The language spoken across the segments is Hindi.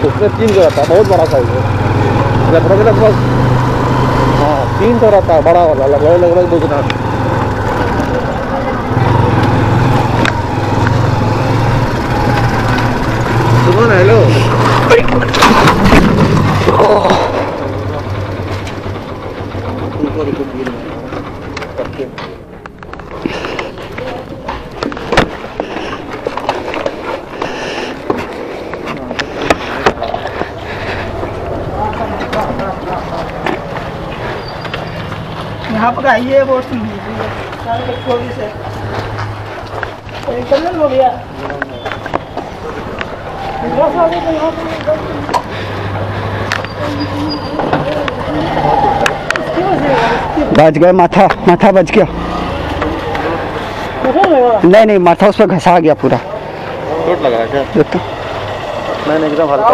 उसमें 3 का रहता है, बहुत बड़ा साइज है। लगभग हाँ 3 का रहता है, बड़ा वाला लगभग 2 गुना। सुनो ना, हेलो यहाँ पर आइए वो सुन लीजिए थोड़ी से हो गया। बच गए, माथा बच गया। नहीं माथा उस पर घसा गया पूरा। चोट लगा है क्या? देखो मैंने एकदम हल्का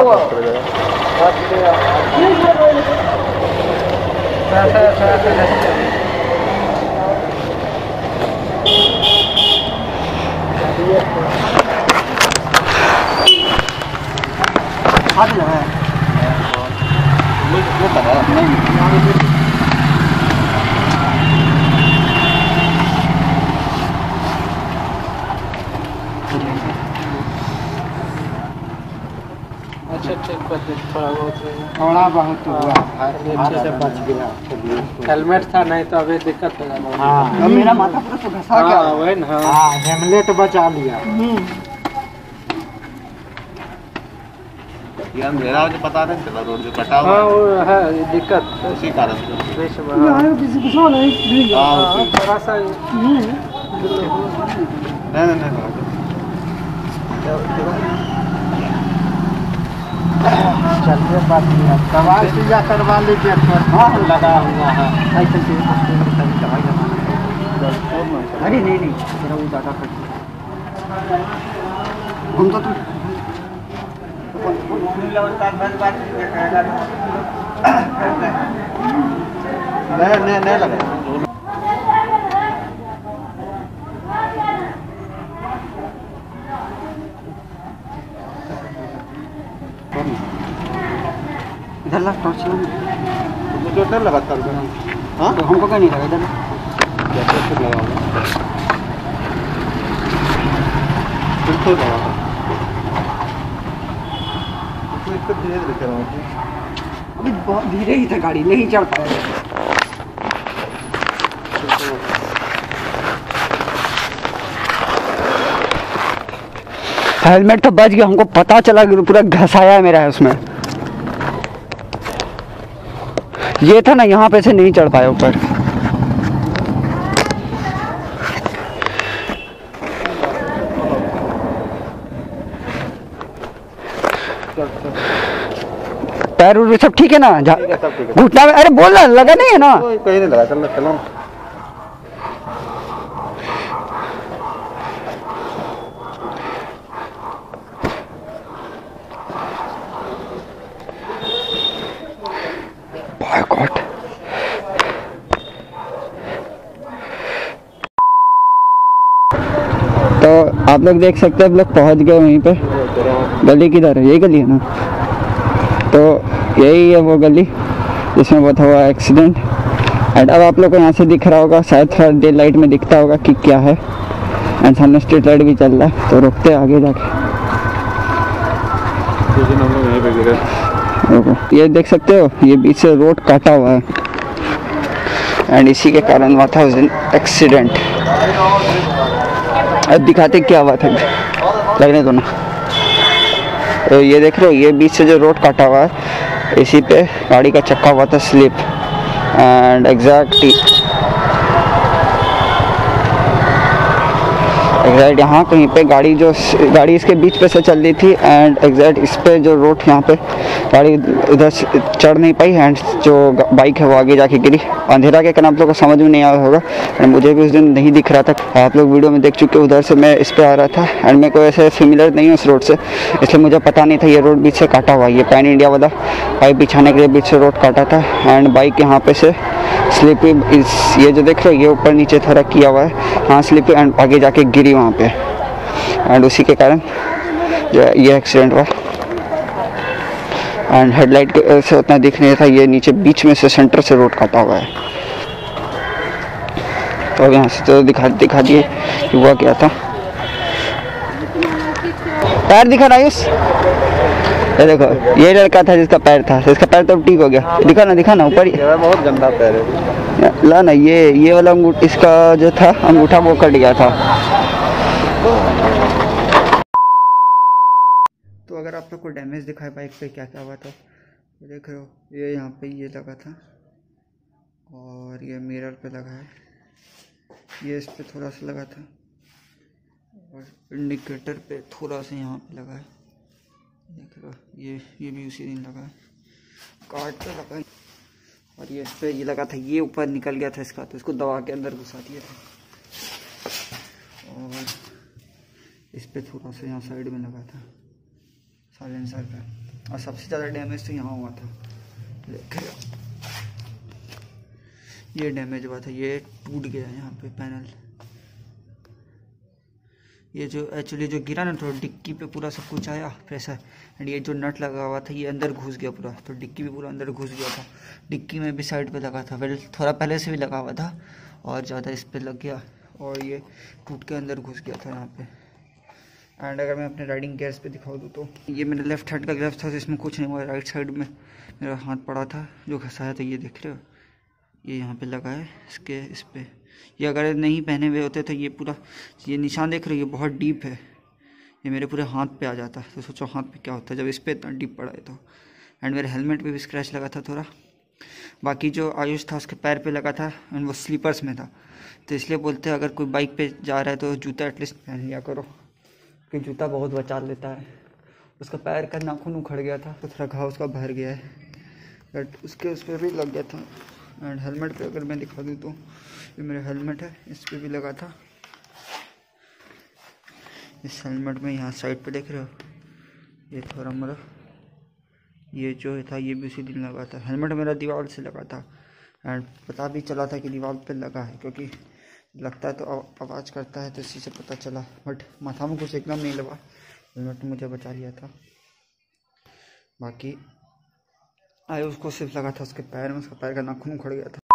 थोड़ा बहुत हुआ, अच्छे से बच गया। हेलमेट था नहीं तो अभी दिक्कत हो जाता। हाँ मेरा माथा पूरा तो घसा गया। वही ना, हाँ हेमलेट बचा लिया। ये अंधेरा मुझे पता नहीं चला, रोड जो कटा हुआ हाँ वो है दिक्कत उसी कारण से। थोड़ा सा नहीं चलिए बात किया, दवा सुइया करवा लीजिए। हाँ लगा हुआ है। अरे नहीं तेरा वो ज़्यादा कट घूम तो तू नहीं लगा। इधर ला टॉर्च ला। मुझे डर लगा था। हाँ तो हमको क्या नहीं लगा इधर। लगा बिल्कुल लगा इसको धीरे कर रहा हूँ। अभी बहुत धीरे ही था, गाड़ी नहीं चल पाया। हेलमेट तो बच गया, हमको पता चला कि पूरा घसाया है मेरा है उसमें। ये था ना, यहाँ पे से नहीं चढ़ पाया ऊपर। पैर उर सब ठीक है ना? घुटना में अरे बोल लगा नहीं है ना? कहीं नहीं लगा। चलो बाय गॉड। तो आप लोग देख सकते हैं, आप लोग पहुंच गए वहीं पे। गली किधर है? यही गली है ना? तो यही है वो गली जिसमें बहुत हुआ एक्सीडेंट। एंड अब आप लोग को यहाँ से दिख रहा होगा, शायद थोड़ा डे लाइट में दिखता होगा कि क्या है। एंड सामने स्ट्रीट लाइट भी चल रहा है, तो रुकते हैं आगे जाके। ये देख सकते हो, ये बीच से रोड काटा हुआ है एंड इसी के कारण हुआ था उस दिन एक्सीडेंट। अब दिखाते क्या हुआ था, लगने दो ना। तो ये देख रहे हो, ये बीच से जो रोड काटा हुआ है, इसी पे गाड़ी का चक्का हुआ था स्लिप। एंड एग्जैक्ट यहाँ कहीं पे गाड़ी इसके बीच पे से चल रही थी। एंड एग्जैक्ट इस पे जो रोड, यहाँ पे गाड़ी इधर चढ़ नहीं पाई। एंड जो बाइक है वो आगे जाके गिरी। अंधेरा के कारण आप लोग को समझ में नहीं आया होगा, एंड मुझे भी उस दिन नहीं दिख रहा था। आप लोग वीडियो में देख चुके, उधर से मैं इस पे आ रहा था एंड मेरे को ऐसे फेमिलियर नहीं हूँ उस रोड से, इसलिए मुझे पता नहीं था ये रोड बीच से काटा हुआ। ये पैन इंडिया वाला पाइप बिछाने के लिए बीच से रोड काटा था। एंड बाइक यहाँ पे से स्लिपी, ये जो देख रहे हो, ये ऊपर नीचे थोड़ा किया हुआ है, हाँ स्लिपी, एंड आगे जाके गिरी वहाँ पे। एंड उसी के कारण जो ये एक्सीडेंट हुआ। एंड हेडलाइट से उतना दिख नहीं था, ये नीचे बीच में से सेंटर से रोड काटा हुआ है। तो अब यहाँ से तो दिखा दिए कि हुआ क्या था। पैर दिखा ना आयुष, ये देखो ये लड़का था जिसका पैर था, इसका पैर तो ठीक हो गया। दिखा ना ऊपर ही बहुत गंदा पैर है। ला ना, ये वाला इसका जो था अंगूठा वो कट गया था। तो अगर आप लोग को डैमेज दिखा है बाइक पे क्या क्या हुआ था, ये देख रहे हो, ये यहाँ पे ये लगा था और ये मिरर पे लगा है, ये इस पे थोड़ा सा लगा था और इंडिकेटर पे थोड़ा सा यहाँ पे लगा है, देख रहे हो। ये भी उसी दिन लगा है, कार्ड पे लगा है। और ये इस पे ये लगा था, ये ऊपर निकल गया था इसका, तो इसको दबा के अंदर घुसा दिए थे। और इस पे थोड़ा सा यहाँ साइड में लगा था साइलेंसर पे। और सबसे ज़्यादा डैमेज तो यहाँ हुआ था, देख रहे हो, ये डैमेज हुआ था, ये टूट गया यहाँ पे पैनल। ये जो एक्चुअली जो गिरा ना, थोड़ा डिक्की पे पूरा सब कुछ आया प्रेशर, एंड ये जो नट लगा हुआ था ये अंदर घुस गया पूरा, तो डिक्की भी पूरा अंदर घुस गया था। डिक्की में भी साइड पे लगा था, वेल थोड़ा पहले से भी लगा हुआ था और ज़्यादा इस पे लग गया और ये टूट के अंदर घुस गया था यहाँ पे। एंड अगर मैं अपने राइडिंग गियर्स पे दिखाऊँ तो ये मेरे लेफ्ट हैंड का ग्लव्स था, तो इसमें कुछ नहीं हुआ। राइट साइड में मेरा हाथ पड़ा था जो घसाया था, ये देख रहे हो, ये यहाँ पे लगा है इसके इस पे। ये अगर नहीं पहने हुए होते तो ये पूरा ये निशान देख रहे हो, ये बहुत डीप है, ये मेरे पूरे हाथ पे आ जाता। तो सोचो हाथ पे क्या होता है जब इस पे इतना डीप पड़ा है तो। एंड मेरे हेलमेट पे भी स्क्रैच लगा था थोड़ा। बाकी जो आयुष था उसके पैर पे लगा था एंड वो स्लीपर्स में था, तो इसलिए बोलते हैं अगर कोई बाइक पे जा रहा है तो जूता एटलीस्ट पहन लिया करो, क्योंकि जूता बहुत बचा लेता है। उसका पैर का नाखून उखड़ गया था तो थोड़ा घाव उसका भर गया है, बट उसके उस पर भी लग गया था। एंड हेलमेट पे अगर मैं दिखा दूँ तो ये मेरा हेलमेट है, इस पे भी लगा था। इस हेलमेट में यहाँ साइड पे देख रहे हो, ये थोड़ा मेरा ये जो था ये भी उसी दिन लगा था। हेलमेट मेरा दीवार से लगा था एंड पता भी चला था कि दीवार पे लगा है, क्योंकि लगता है तो आवाज़ करता है, तो इसी से पता चला। बट माथा में कुछ एकदम नहीं लगा, हेलमेट मुझे बचा लिया था। बाकी आयुष को सिर्फ लगा था उसके पैर में, उसका पैर का नाखून उखड़ गया था।